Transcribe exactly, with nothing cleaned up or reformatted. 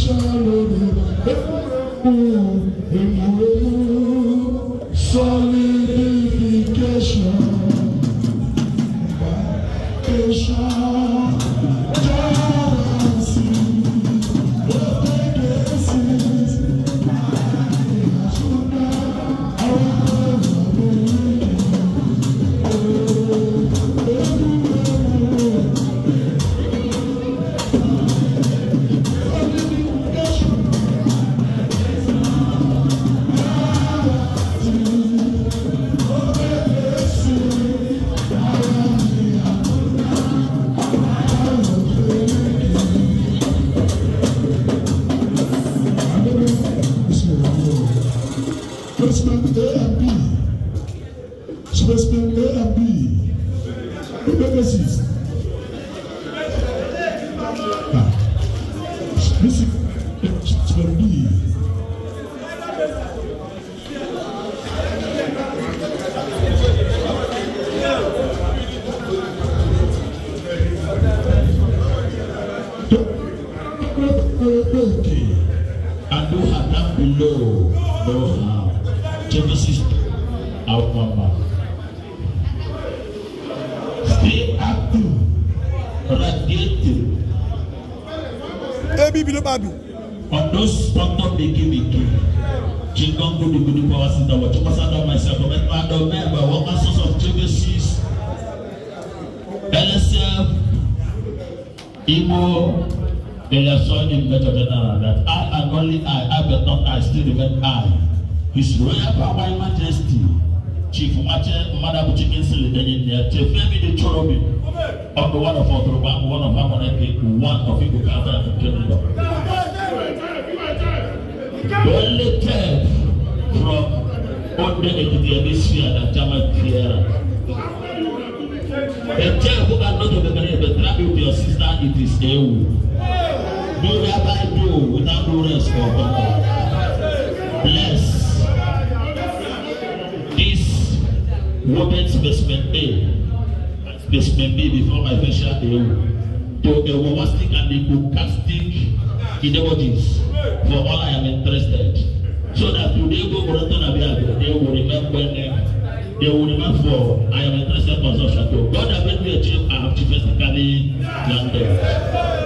On those bottom bigi bigi, Chingon good good power center. What you pass out myself, but I don't remember what source of Genesis, L S F, Imo, they are so in better than that. I and only I, I but not I, still remain I. His Royal Power Majesty, Chief Madam Chicken Silly, in there, Chief Femi the Chorobi, of the one of our one of our one of you can have a kingdom. Only third from under the hemisphere that German Tierra. The child who are not of the money, but travel with your sister, it is a do rabbi do without no rest for God. Bless this woman's basement A, basement B before my facial A, to a wawastic and a bookastic ideologies. For all I am interested, so that today go they will remember them. They will remember for I am interested in consumption. God has made me a chief. I have chiefistically landed.